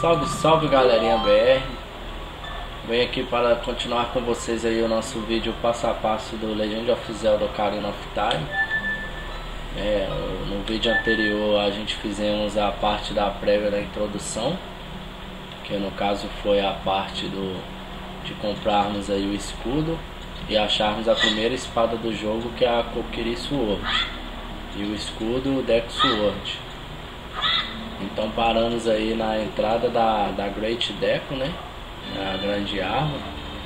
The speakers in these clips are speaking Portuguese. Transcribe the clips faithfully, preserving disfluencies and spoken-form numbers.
Salve, salve galerinha B R. Venho aqui para continuar com vocês aí o nosso vídeo passo a passo do Legend of Zelda Ocarina of Time. É, no vídeo anterior a gente fizemos a parte da prévia da introdução, que no caso foi a parte do, de comprarmos aí o escudo e acharmos a primeira espada do jogo, que é a Kokiri Sword, e o escudo o Deku Sword. Então paramos aí na entrada da, da Great Deku, né? A grande árvore.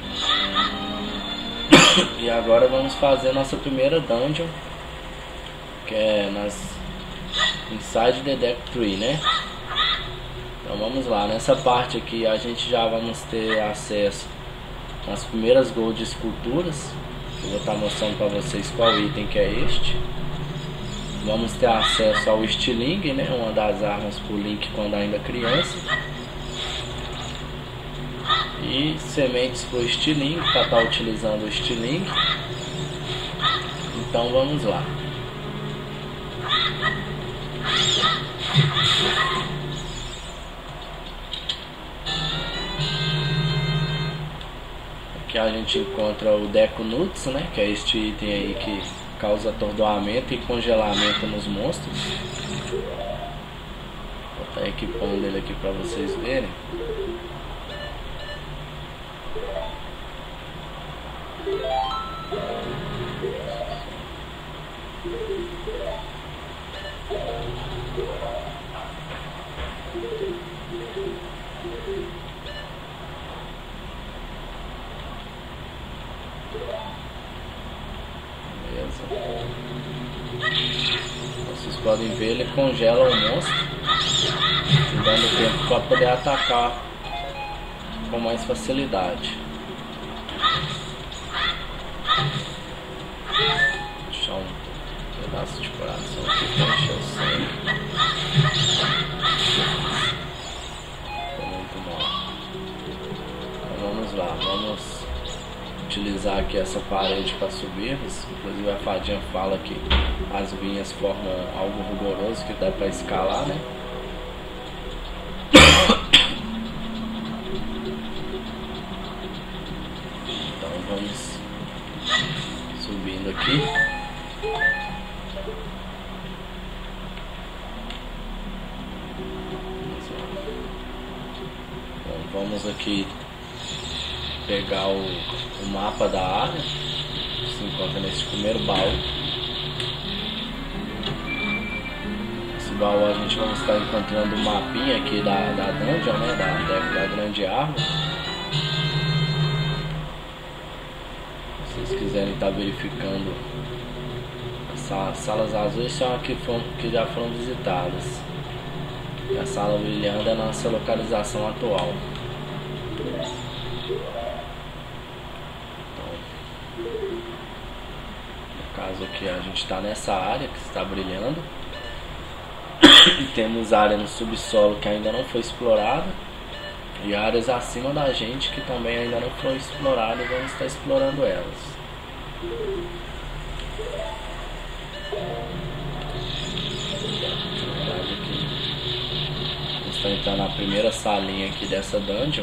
E agora vamos fazer nossa primeira dungeon, que é nas Inside the Deku Tree, né? Então vamos lá, nessa parte aqui a gente já vamos ter acesso às primeiras Gold Esculturas. Eu vou estar mostrando para vocês qual item que é este. Vamos ter acesso ao Stiling, né? Uma das armas pro Link quando ainda criança. E sementes pro Stiling, para estar utilizando o Stiling. Então vamos lá. Aqui a gente encontra o Deku Nuts, né? Que é este item aí que causa atordoamento e congelamento nos monstros. Vou estar equipando ele aqui para vocês verem. Vocês podem ver, ele congela o monstro, dando tempo para poder atacar com mais facilidade. Vou deixar um pedaço de coração aqui para encher o sangue. Ficou muito bom. Então vamos lá, vamos utilizar aqui essa parede para subirmos. Inclusive a fadinha fala que as vinhas formam algo rigoroso que dá para escalar, né? Então vamos subindo aqui. Então vamos aqui pegar o, o mapa da área, que se encontra nesse primeiro baú. Esse baú a gente vai estar encontrando o mapinha aqui da, da dungeon, né? Da, da, da grande árvore. Se vocês quiserem estar verificando, as salas azuis são aqui que, foram, que já foram visitadas. E a sala brilhando é a nossa localização atual. No caso aqui a gente está nessa área que está brilhando. E temos área no subsolo que ainda não foi explorada, e áreas acima da gente que também ainda não foi explorada, e vamos estar explorando elas. Vamos estar entrando na primeira salinha aqui dessa dungeon.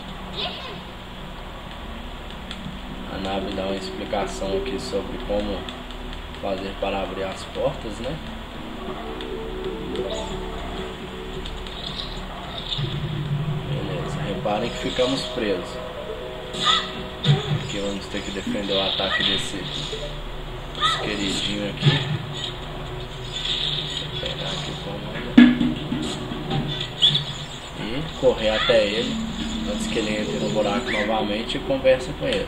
A nave dá uma explicação aqui sobre como fazer para abrir as portas, né? Beleza, reparem que ficamos presos. Aqui vamos ter que defender o ataque desse, desse queridinho aqui. Deixa eu pegar aqui o comando e correr até ele antes que ele entre no buraco novamente e conversa com ele.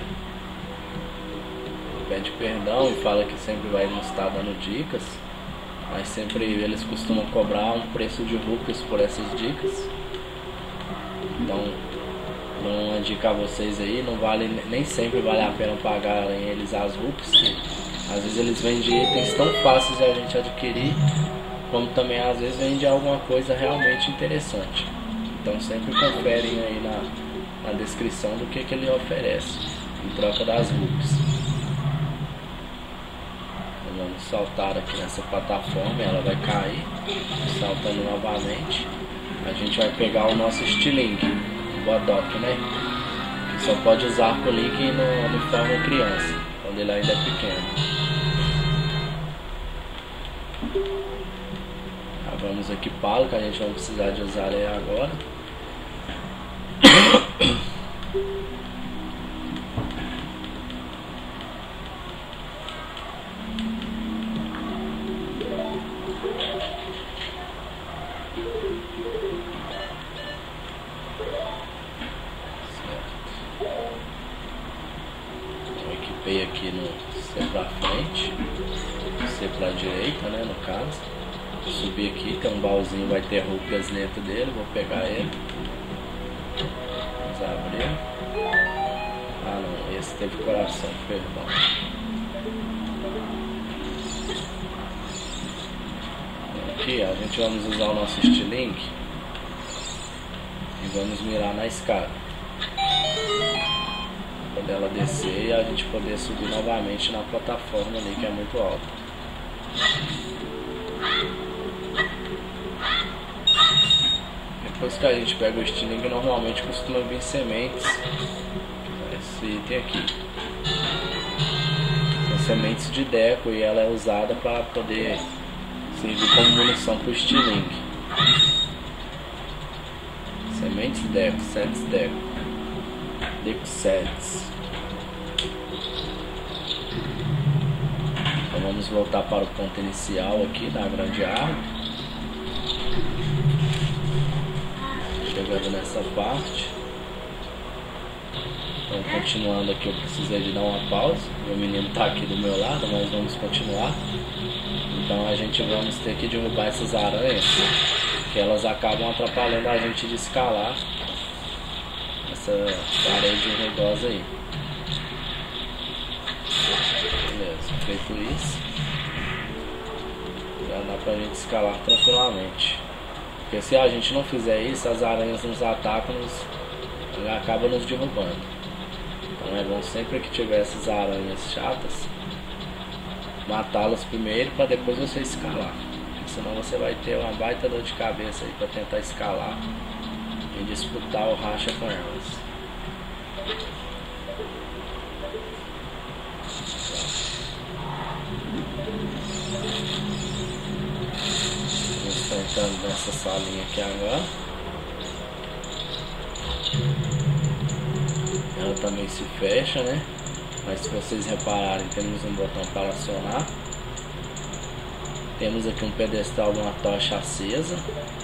Pede perdão e fala que sempre vai nos estar dando dicas, mas sempre eles costumam cobrar um preço de rupias por essas dicas. Então, dou uma dica a vocês aí, não vale, nem sempre vale a pena pagarem eles as rupias, que às vezes eles vendem itens tão fáceis de a gente adquirir, como também às vezes vende alguma coisa realmente interessante. Então sempre conferem aí na, na descrição do que, que ele oferece em troca das rupias. Vamos saltar aqui nessa plataforma, ela vai cair, saltando novamente. a gente vai pegar o nosso estilingue, o bodoque, né? Que só pode usar com o link no uniforme criança, quando ele ainda é pequeno. Já vamos equipá-lo, que a gente vai precisar de usar ele agora. Equipei aqui no C pra frente, C pra direita, né, no caso. Vou subir aqui, tem um baúzinho, vai ter roupas dentro dele, vou pegar ele. Vamos abrir. Ah não, esse teve coração, perdão. Aqui a gente vamos usar o nosso estilingue e vamos mirar na escada. Quando ela descer, a gente poder subir novamente na plataforma ali, que é muito alta. Depois que a gente pega o estilingue, normalmente costuma vir sementes. Esse item aqui são sementes de deco e ela é usada para poder servir como munição para o estilingue. Sementes deco, sets deco, deco sets. Então vamos voltar para o ponto inicial aqui da grande árvore. Chegando nessa parte. Então continuando aqui, eu precisei de dar uma pausa. O menino está aqui do meu lado, mas vamos continuar. Então a gente vamos ter que derrubar essas aranhas, que elas acabam atrapalhando a gente de escalar essa parede rugosa aí. Beleza, feito isso, já dá pra gente escalar tranquilamente. Porque se a gente não fizer isso, as aranhas nos atacam, nos, acaba nos derrubando. Então é bom sempre que tiver essas aranhas chatas, matá-las primeiro para depois você escalar. Porque senão você vai ter uma baita dor de cabeça aí para tentar escalar e disputar o racha com elas. Entrando nessa salinha aqui agora. Ela também se fecha, né? Mas se vocês repararem, temos um botão para acionar. Temos aqui um pedestal de uma tocha acesa.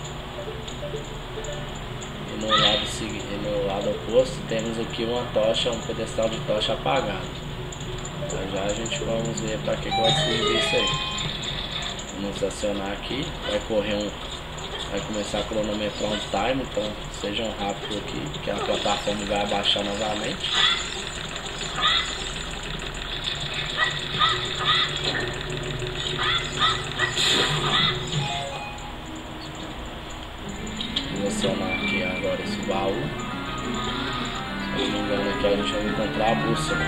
E no lado, e no lado oposto temos aqui uma tocha, um pedestal de tocha apagado. Já já a gente vamos ver para que vai servir isso aí. Vamos acionar aqui, vai correr um, vai começar a cronometrar um time, então sejam rápidos aqui, que a plataforma vai abaixar novamente. Vou acionar aqui agora esse baú. Se não me engano aqui a gente vai encontrar a bússola.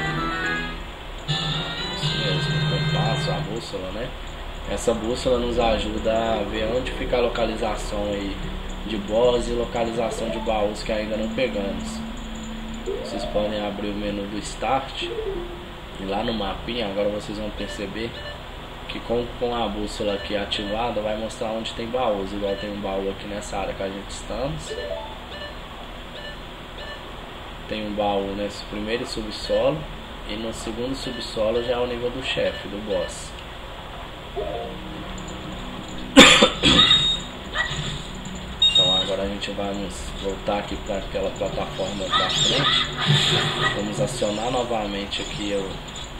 Isso mesmo, o compasso, a bússola, né? Essa bússola nos ajuda a ver onde fica a localização aí de boss e localização de baús que ainda não pegamos. Vocês podem abrir o menu do Start e lá no mapinha agora vocês vão perceber que com, com a bússola aqui ativada vai mostrar onde tem baús. Igual tem um baú aqui nessa área que a gente estamos. Tem um baú nesse primeiro subsolo e no segundo subsolo já é o nível do chefe, do boss. Então agora a gente vai voltar aqui para aquela plataforma da frente. Vamos acionar novamente aqui o,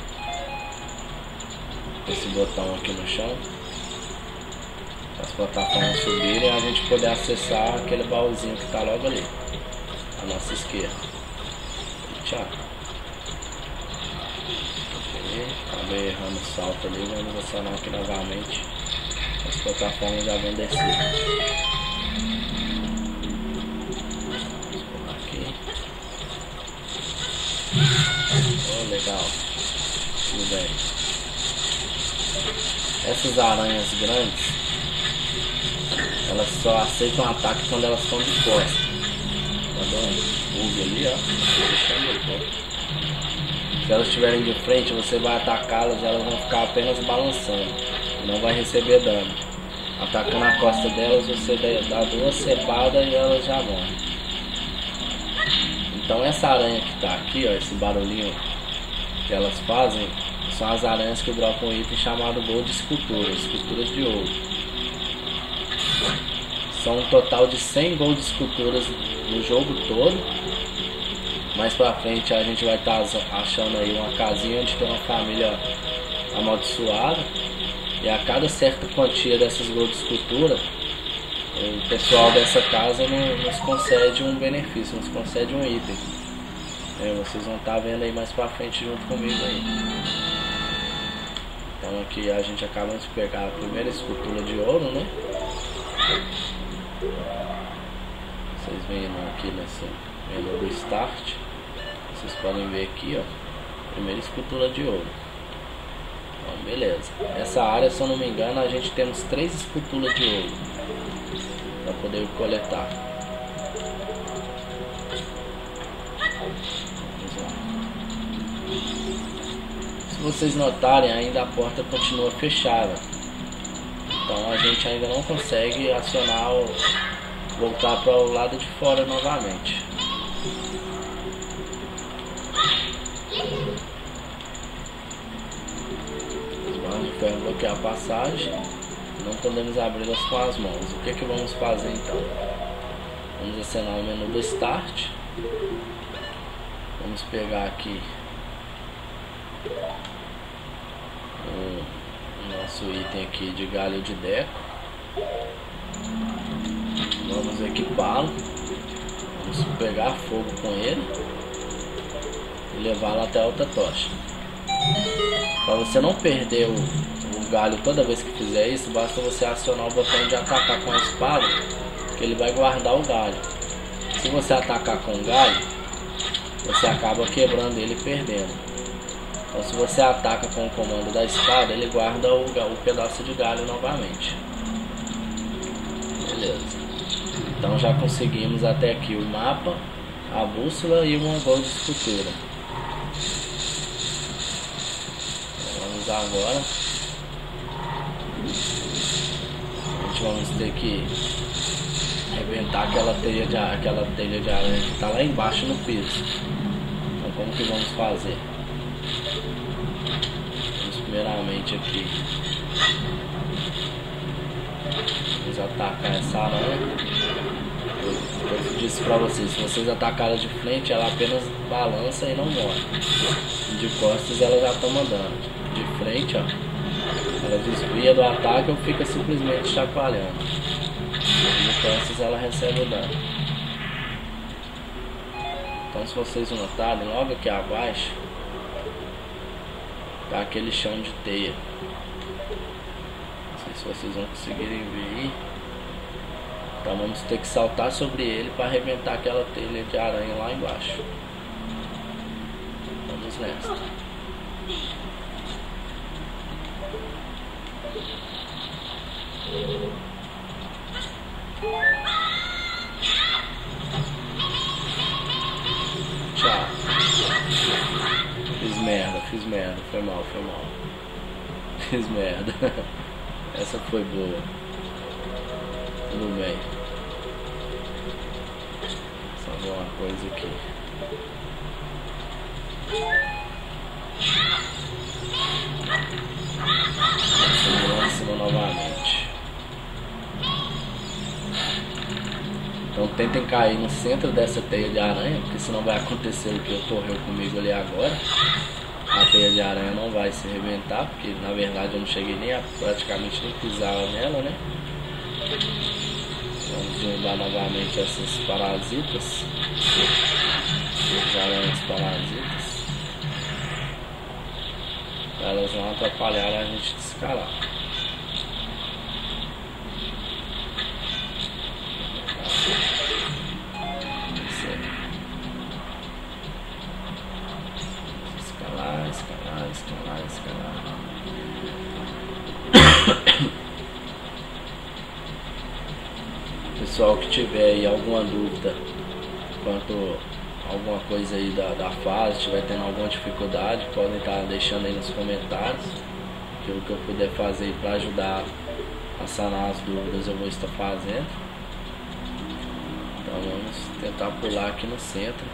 esse botão aqui no chão, as plataformas subirem e a gente poder acessar aquele baúzinho que está logo ali à nossa esquerda. E tchau. Acabei errando o salto ali, vamos acionar aqui novamente. As plataformas já vão descer. Vamos pular aqui. Oh, legal. Tudo bem. Essas aranhas grandes, Elas só aceitam ataque quando elas estão de costas. Tá dando um bug ali, ó. Deixando aqui. Se elas estiverem de frente, você vai atacá-las e elas vão ficar apenas balançando. Não vai receber dano. Atacando a costa delas, você dá duas cepadas e elas já morrem. Então essa aranha que tá aqui, ó, esse barulhinho que elas fazem, são as aranhas que dropam um item chamado Gold Esculturas, esculturas de ouro. São um total de cem Gold Esculturas no jogo todo. Mais pra frente a gente vai estar tá achando aí uma casinha onde tem uma família amaldiçoada. E a cada certa quantia dessas Gold Esculturas, o pessoal dessa casa nos concede um benefício, nos concede um item. É, vocês vão estar tá vendo aí mais pra frente junto comigo aí. Então aqui a gente acaba de pegar a primeira escultura de ouro, né? Vocês vêm aqui nesse menu do Start. Vocês podem ver aqui, ó, primeira escultura de ouro. Então, beleza. Nessa área, se eu não me engano, a gente temos três esculturas de ouro para poder coletar. Se vocês notarem, ainda a porta continua fechada. Então a gente ainda não consegue acionar o voltar para o lado de fora novamente. Os barras de ferro bloqueiam a passagem. Não podemos abri-las com as mãos. O que é que vamos fazer então? Vamos acenar o menu do Start. Vamos pegar aqui o nosso item aqui de galho de deco. Vamos equipá-lo. Vamos pegar fogo com ele e levá-lo até a outra tocha. Para você não perder o, o galho toda vez que fizer isso, basta você acionar o botão de atacar com a espada, que ele vai guardar o galho. Se você atacar com o galho, você acaba quebrando ele e perdendo. Então se você ataca com o comando da espada, ele guarda o, o pedaço de galho novamente. Beleza. Então já conseguimos até aqui o mapa, a bússola e uma Gold Escultura. Vamos agora. A gente vamos ter que arrebentar aquela telha de, aquela telha de aranha que está lá embaixo no piso. Então como que vamos fazer? Vamos primeiramente aqui. Vamos atacar essa aranha. Eu disse pra vocês, se vocês atacarem de frente, ela apenas balança e não morre. De costas ela já toma dano. De frente, ó, ela desvia do ataque ou fica simplesmente chacoalhando. De costas ela recebe o dano. Então se vocês notarem, logo aqui abaixo tá aquele chão de teia. Não sei se vocês vão conseguirem ver aí. Então vamos ter que saltar sobre ele para arrebentar aquela telha de aranha lá embaixo. Vamos nessa. Tchau. Fiz merda, fiz merda. Foi mal, foi mal. Fiz merda. Essa foi boa. Tudo bem. Só ver uma coisa aqui. Vamos em cima novamente. Então tentem cair no centro dessa teia de aranha, porque senão vai acontecer o que ocorreu comigo ali agora. A teia de aranha não vai se arrebentar, porque na verdade eu não cheguei nem a praticamente nem pisar nela, né? Vamos derrubar novamente essas parasitas. As aranhas parasitas. Para elas não atrapalharem a gente de escalar. Escalar, escalar, escalar, escalar. tiver aí alguma dúvida quanto alguma coisa aí da, da fase, estiver tendo alguma dificuldade, podem estar deixando aí nos comentários, que o que eu puder fazer para ajudar a sanar as dúvidas eu vou estar fazendo. Então vamos tentar pular aqui no centro.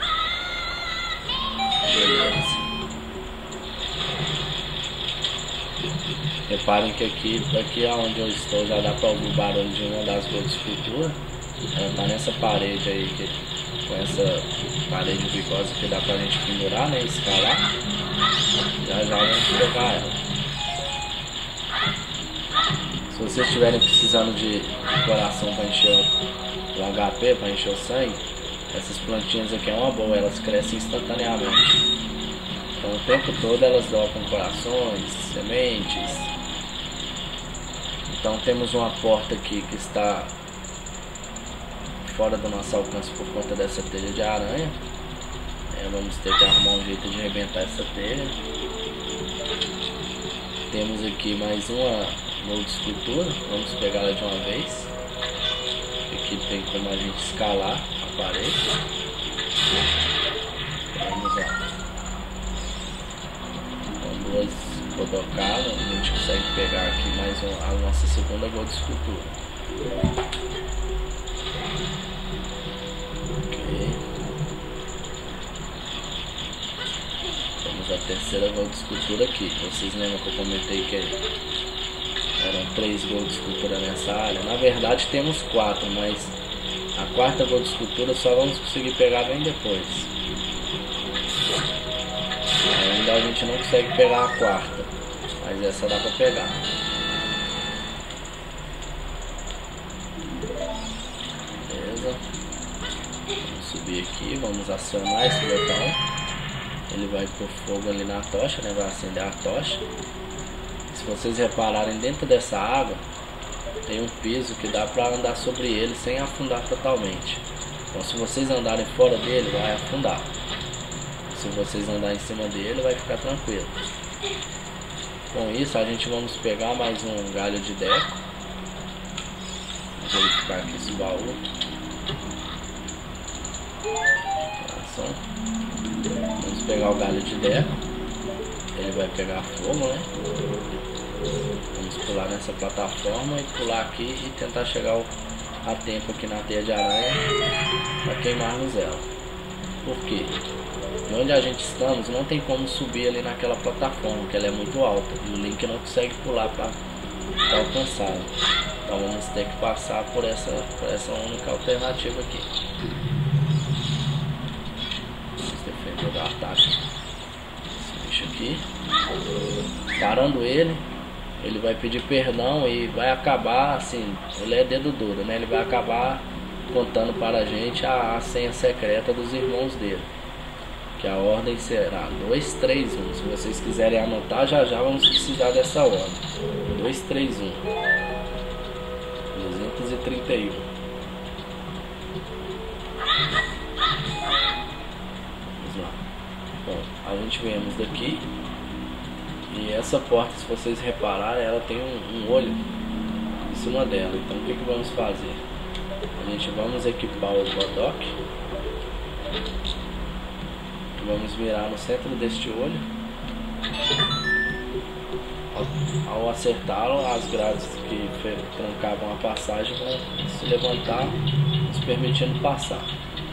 Beleza. Reparem que aqui, daqui aonde eu estou, já dá para ouvir o barulho de uma das gotas de escultura. Ela tá nessa parede aí, que, com essa parede vigosa que dá pra gente pendurar, né, escalar. Já já vamos pegar ela. Se vocês estiverem precisando de coração para encher o H P, para encher o sangue, essas plantinhas aqui é uma boa, elas crescem instantaneamente. Então o tempo todo elas dropam corações, sementes. Então temos uma porta aqui que está fora do nosso alcance por conta dessa telha de aranha. É, vamos ter que arrumar um jeito de arrebentar essa telha. Temos aqui mais uma mold escultura, vamos pegar ela de uma vez. Aqui tem como a gente escalar a parede. Vamos lá. Com duas rodocadas, a gente consegue pegar aqui mais uma, a nossa segunda gold escultura. Ok. Temos a terceira gold escultura aqui. Vocês lembram que eu comentei que eram três gold escultura nessa área? Na verdade temos quatro, mas a quarta gold escultura só vamos conseguir pegar bem depois. Ainda a gente não consegue pegar a quarta, mas essa dá pra pegar. Beleza. Vamos subir aqui, vamos acionar esse botão. Ele vai pro fogo ali na tocha, né? Vai acender a tocha. Se vocês repararem, dentro dessa água tem um piso que dá pra andar sobre ele sem afundar totalmente. Então se vocês andarem fora dele, vai afundar. Se vocês andarem em cima dele, vai ficar tranquilo. Com isso, a gente vamos pegar mais um galho de deco. Vamos verificar aqui esse baú. Vamos pegar o galho de deco. Ele vai pegar fogo, né? Vamos pular nessa plataforma e pular aqui e tentar chegar a tempo aqui na teia de aranha para queimarmos ela. Por quê? De onde a gente estamos não tem como subir ali naquela plataforma, que ela é muito alta e o Link não consegue pular para alcançá-la. Então vamos ter que passar por essa, por essa única alternativa aqui. Vamos defender do ataque esse bicho aqui. Parando ele, ele vai pedir perdão e vai acabar assim, ele é dedo duro, né? Ele vai acabar contando para a gente a, a senha secreta dos irmãos dele. Que a ordem será dois, três, um. Se vocês quiserem anotar, já já vamos precisar dessa ordem. dois, três, um. duzentos e trinta e um. Vamos lá. Bom, a gente viemos daqui. E essa porta, se vocês repararem, ela tem um, um olho em cima dela. Então o que, que vamos fazer? A gente vamos equipar o Bodok. Vamos virar no centro deste olho. Ao, ao acertá-lo, as grades que trancavam a passagem vão se levantar, nos permitindo passar.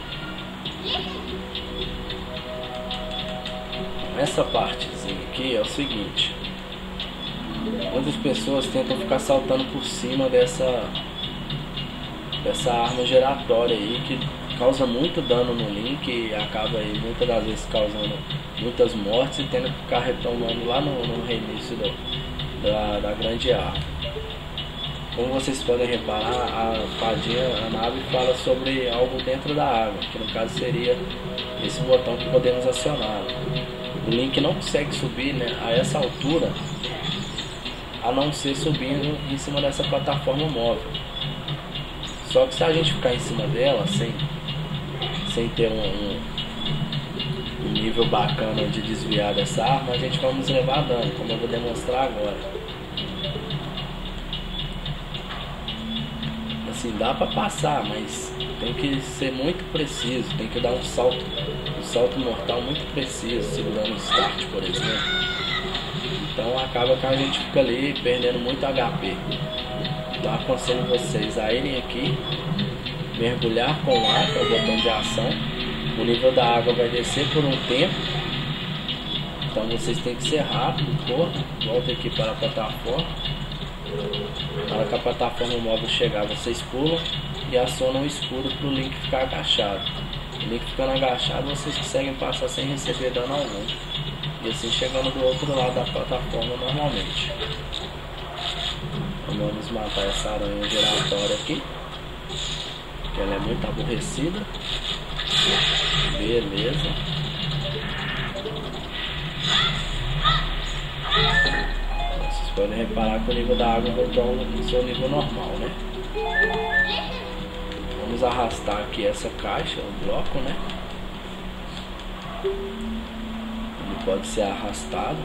Essa partezinha aqui é o seguinte: muitas pessoas tentam ficar saltando por cima dessa dessa arma giratória aí, que causa muito dano no Link e acaba aí muitas das vezes causando muitas mortes e tendo que ficar retomando lá no, no reinício do, da, da grande arma. Como vocês podem reparar, a fadinha, a nave fala sobre algo dentro da água, que no caso seria esse botão que podemos acionar. O Link não consegue subir, né, a essa altura, a não ser subindo em cima dessa plataforma móvel. Só que se a gente ficar em cima dela sem sem ter um, um, um nível bacana de desviar dessa arma, a gente vamos levar dano, como eu vou demonstrar agora. Assim, dá pra passar, mas tem que ser muito preciso, tem que dar um salto, um salto mortal muito preciso, segurando o start, por exemplo. Então acaba que a gente fica ali perdendo muito H P. Então aconselho vocês a irem aqui, mergulhar com o ar, que é o botão de ação. O nível da água vai descer por um tempo, então vocês têm que ser rápido, corra, volta aqui para a plataforma. Na hora que a plataforma móvel chegar, vocês pulam e acionam o escudo para o Link ficar agachado. O Link ficando agachado, vocês conseguem passar sem receber dano algum. E assim chegando do outro lado da plataforma normalmente. Então, vamos matar essa aranha giratória aqui, que ela é muito aborrecida. Beleza. Vocês podem reparar que o nível da água voltou no seu nível normal, né? Vamos arrastar aqui essa caixa, o bloco, né? Ele pode ser arrastado.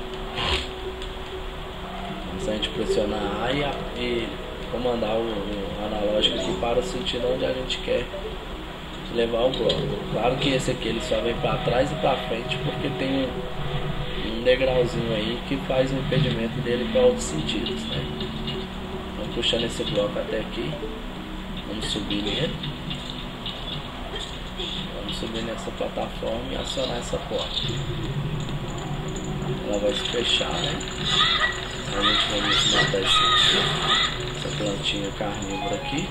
Vamos a gente pressionar A e, a, e comandar o, o analógico aqui para o sentido onde a gente quer levar o bloco. Claro que esse aqui ele só vem para trás e para frente porque tem um, um degrauzinho aí que faz o impedimento dele para outros sentidos, né? Vamos puxando esse bloco até aqui. Vamos subir nele. Vamos subir nessa plataforma e acionar essa porta. Ela vai se fechar, né? A gente vai matar esse, essa plantinha carnívora aqui.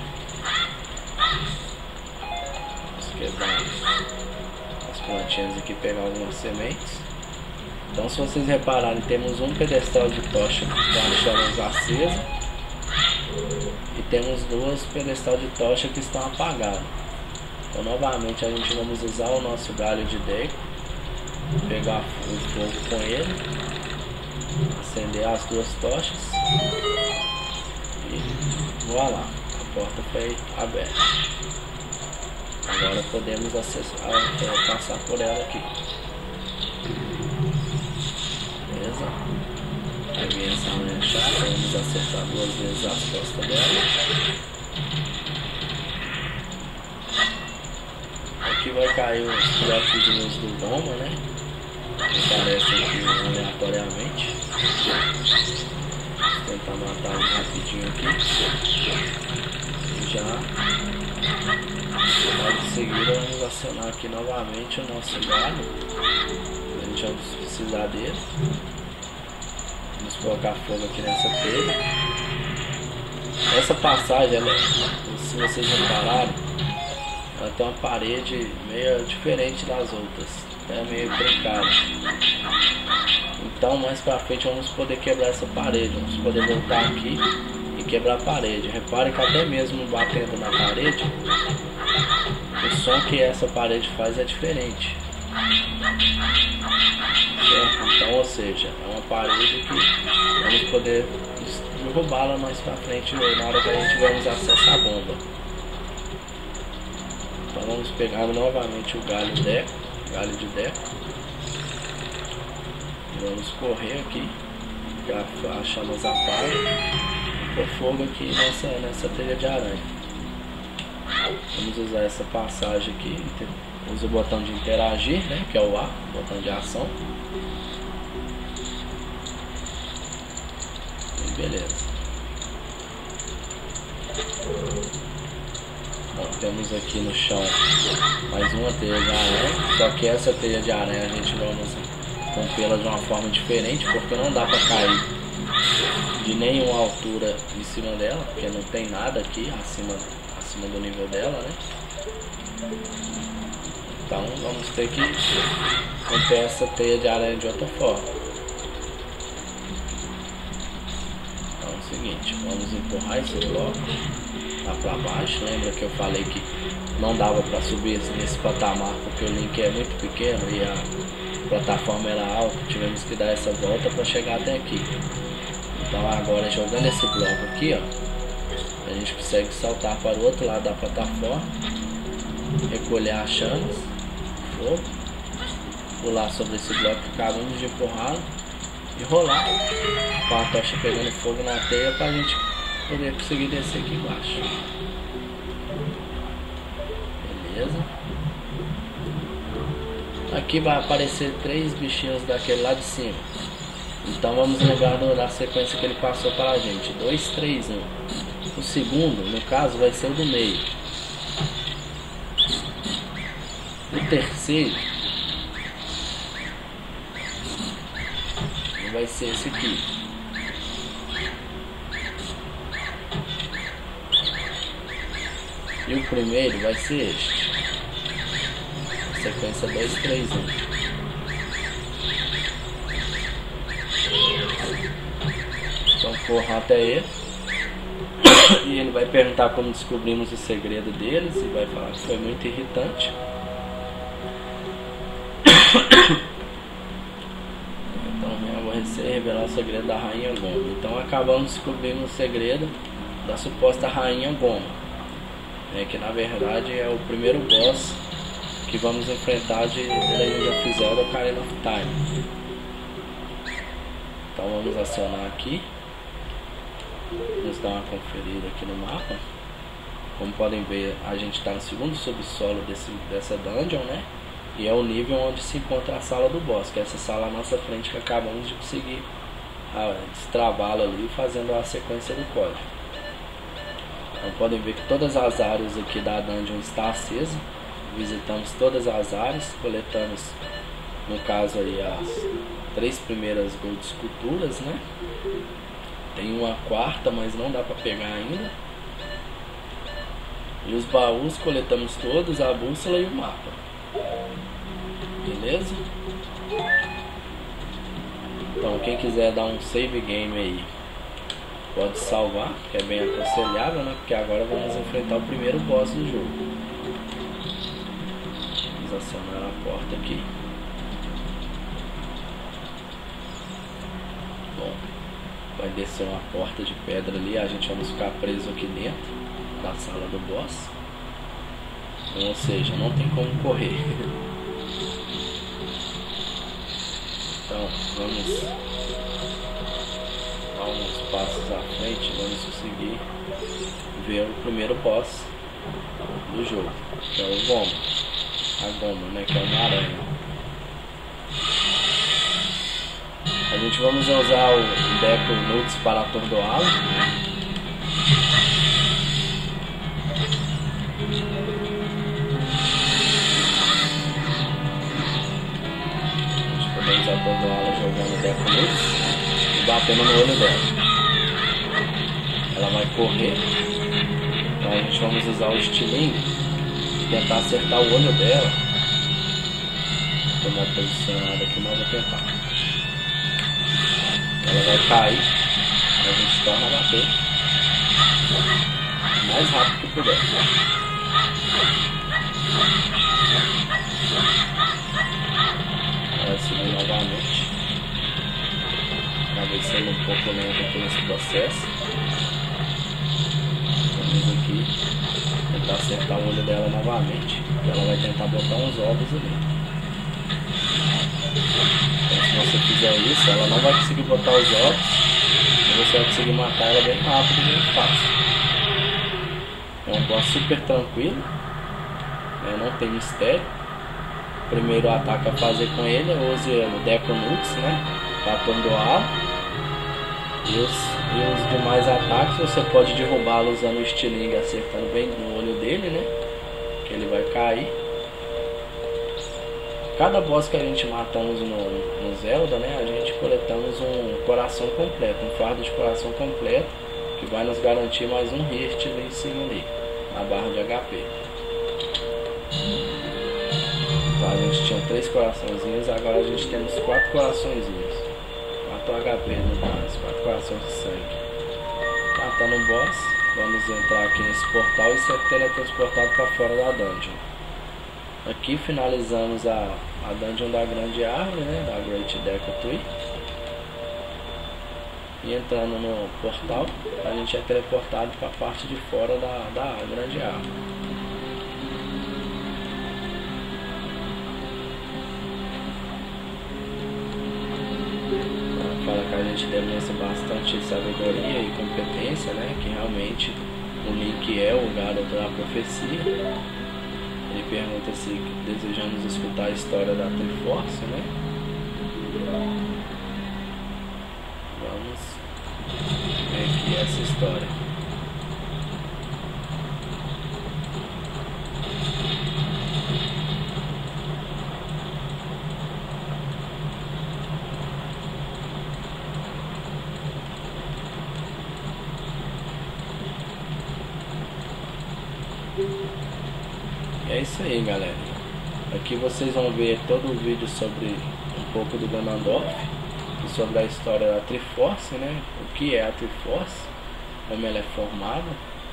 Quebrar as plantinhas aqui, pegar algumas sementes. Então, se vocês repararem, temos um pedestal de tocha com as chamas acesas e temos duas pedestal de tocha que estão apagadas. Então, novamente, a gente vamos usar o nosso galho de deco, pegar o fogo com ele, acender as duas tochas e voilá, a porta foi aberta. Agora podemos acessar, é, passar por ela aqui. Beleza? Aí vem essa manha chata, vamos acertar duas vezes as costas dela. Aqui vai cair os filhotezinhos do Goma, né? Aparecem aqui aleatoriamente. Vou tentar matar eles rapidinho aqui. E já. Logo em seguida vamos acionar aqui novamente o nosso galho. A gente vai precisar dele. Vamos colocar fogo aqui nessa telha. Essa passagem, ela, se vocês repararem, ela tem uma parede meio diferente das outras. É meio brincada. Então mais pra frente vamos poder quebrar essa parede. Vamos poder voltar aqui e quebrar a parede. Repare que até mesmo batendo na parede, o som que essa parede faz é diferente. Certo? Então, ou seja, é uma parede que vamos poder derrubá-la mais pra frente na hora que a gente tivermos acesso à bomba. Então vamos pegar novamente o galho deco, galho de deco. Vamos correr aqui, que a chamas apaga, e pôr fogo aqui nessa, nessa telha de aranha. Vamos usar essa passagem aqui, usa o botão de interagir, né, que é o A, botão de ação. E beleza. Bom, temos aqui no chão mais uma teia de aranha, só que essa teia de aranha a gente vamos rompê-la de uma forma diferente, porque não dá para cair de nenhuma altura em cima dela, porque não tem nada aqui acima acima do nível dela, né? Então vamos ter que romper essa teia de aranha de outra forma. Então é o seguinte, vamos empurrar esse bloco lá para baixo. Lembra que eu falei que não dava para subir nesse patamar porque o Link é muito pequeno e a plataforma era alta, tivemos que dar essa volta para chegar até aqui. Então agora, jogando esse bloco aqui, ó, a gente consegue saltar para o outro lado da plataforma, recolher as chamas, fogo, pular sobre esse bloco que acabamos de empurrar e rolar com a tocha pegando fogo na teia para a gente poder conseguir descer aqui embaixo. Beleza. Aqui vai aparecer três bichinhos daquele lá de cima. Então vamos lembrar da sequência que ele passou para a gente. dois, três, um. O segundo, no caso, vai ser o do meio. O terceiro vai ser esse aqui. E o primeiro vai ser este. Sequência dois, três, um. Então corram até ele. E ele vai perguntar como descobrimos o segredo deles. E vai falar que foi muito irritante. Então eu vou revelar o segredo da Rainha Goma. Então acabamos descobrindo o segredo da suposta Rainha Goma, é, que na verdade é o primeiro boss que vamos enfrentar de Legend of Zelda Ocarina of Time. Então vamos acionar aqui. Vamos dar uma conferida aqui no mapa. Como podem ver, a gente está no segundo subsolo desse, dessa dungeon, né? E é o nível onde se encontra a sala do boss, que é essa sala à nossa frente que acabamos de conseguir ah, destravá-la ali, fazendo a sequência do código. Então podem ver que todas as áreas aqui da dungeon estão acesas. Visitamos todas as áreas, coletamos, no caso aí, as três primeiras gold esculturas, né? Tem uma quarta, mas não dá para pegar ainda. E os baús coletamos todos, a bússola e o mapa. Beleza? Então quem quiser dar um save game aí, pode salvar, que é bem aconselhável, né? Porque agora vamos enfrentar o primeiro boss do jogo. Vamos acionar a porta aqui. Bom, vai descer uma porta de pedra ali, a gente vamos ficar preso aqui dentro da sala do boss. Ou seja, não tem como correr. Então vamos dar uns passos à frente, vamos conseguir ver o primeiro boss do jogo, que é o Goma. A Goma, né, que é uma aranha. A gente vamos usar o Deku Nuts para atordoá-lo. Podemos atordoá-la jogando Deku Nuts e batendo no olho dela. Ela vai correr. Então a gente vamos usar o estilingue e tentar acertar o olho dela. Estou mal posicionado aqui, mas vou tentar. Ela vai cair. A gente torna a bater o mais rápido que puder. Ela subir novamente. Acabei sendo um pouco lento aqui nesse processo. Vamos aqui tentar acertar o olho dela novamente. Ela vai tentar botar uns ovos ali. Então, se você fizer isso, ela não vai conseguir botar os ovos. E você vai conseguir matar ela bem rápido e bem fácil. É um boss super tranquilo, né? Não tem mistério. Primeiro ataque a fazer com ele, use o Deku Nuts, né, para atordoar. E os, e os demais ataques você pode derrubá-lo usando o estilingue, acertando bem no olho dele, né, que ele vai cair. Cada boss que a gente matamos no, no Zelda, né, a gente coletamos um coração completo, um fardo de coração completo, que vai nos garantir mais um hit lá em cima ali, na barra de H P. Então a gente tinha três coraçõezinhos, agora a gente temos quatro coraçõezinhos. quatro H P no mais, quatro corações de sangue. Matando um boss, vamos entrar aqui nesse portal e ser teletransportado para fora da dungeon. Aqui finalizamos a, a dungeon da grande árvore, né, da Great Deku Tree. E entrando no portal, a gente é teleportado para a parte de fora da, da grande árvore. Fala que a gente demonstra bastante sabedoria e competência, né, que realmente o Link é o garoto da profecia. Ele pergunta se desejamos escutar a história da Triforce, né? Vamos ver aqui essa história. É isso aí, galera. Aqui vocês vão ver todo o vídeo sobre um pouco do Ganondorf e sobre a história da Triforce, né? O que é a Triforce, como ela é formada.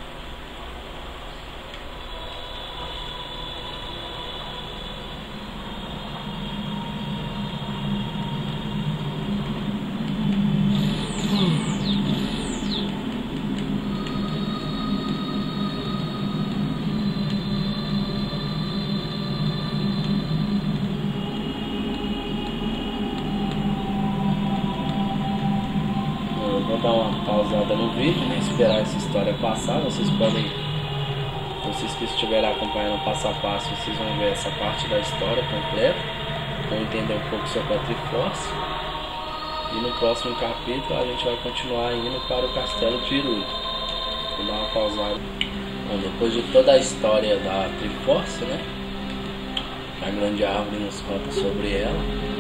Vou dar uma pausada no vídeo, né? Esperar essa história passar. Vocês podem, vocês que estiverem acompanhando passo a passo, vocês vão ver essa parte da história completa, vão entender um pouco sobre a Triforce. E no próximo capítulo a gente vai continuar indo para o Castelo de Hyrule. Vou dar uma pausada. Bom, depois de toda a história da Triforce, né? A grande árvore nos conta sobre ela.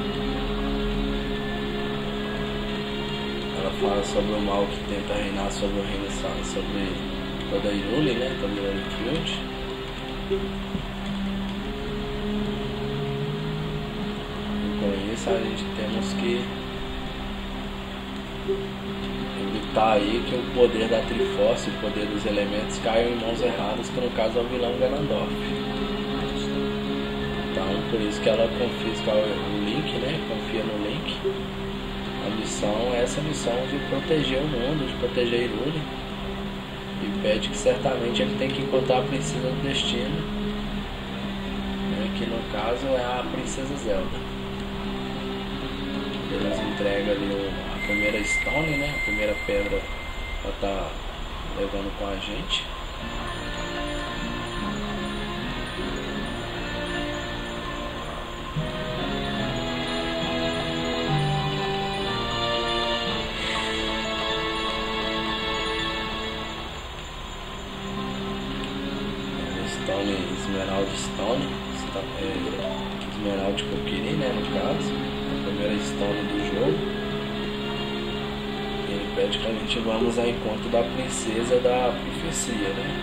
Ela fala sobre o mal que tenta reinar sobre o reino, sobre toda Hyrule, né? Toda Hyrule Field. E com isso a gente temos que evitar aí que o poder da Triforce, o poder dos elementos, caiam em mãos erradas, que no caso é o vilão Ganondorf. Então por isso que ela confisca o Link, né? Confia no Link. A missão é essa missão de proteger o mundo, de proteger Hyrule, e pede que certamente ele tem que encontrar a Princesa do Destino, né, que no caso é a Princesa Zelda. Ele nos entrega ali o, a primeira Stone, né, a primeira pedra para estar levando com a gente. Stone, Esmeralda Stone, é, Esmeralda Kokiri, né, no caso, a primeira Stone do jogo. Ele pede que a gente vamos ao encontro da Princesa da Profecia, né.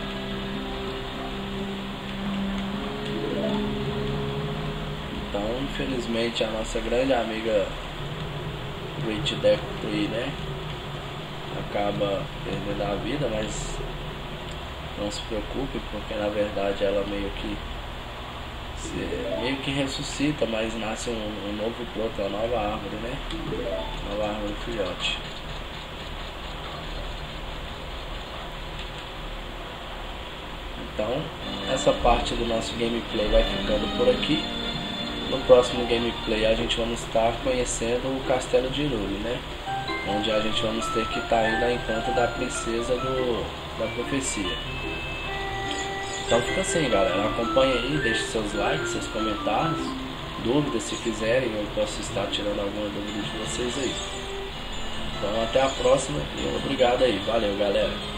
Então, infelizmente, a nossa grande amiga Great Deku Tree, né, acaba perdendo a vida, mas não se preocupe, porque na verdade ela meio que se, meio que ressuscita, mas nasce um, um novo broto, uma nova árvore, né? Nova árvore filhote. Então, essa parte do nosso gameplay vai ficando por aqui. No próximo gameplay a gente vamos estar conhecendo o Castelo de Hyrule, né? Onde a gente vamos ter que estar indo ao encontro da Princesa do, da Profecia. Então fica assim, galera, acompanha aí, deixe seus likes, seus comentários, dúvidas se quiserem, eu posso estar tirando alguma dúvida de vocês aí. Então até a próxima e obrigado aí, valeu galera.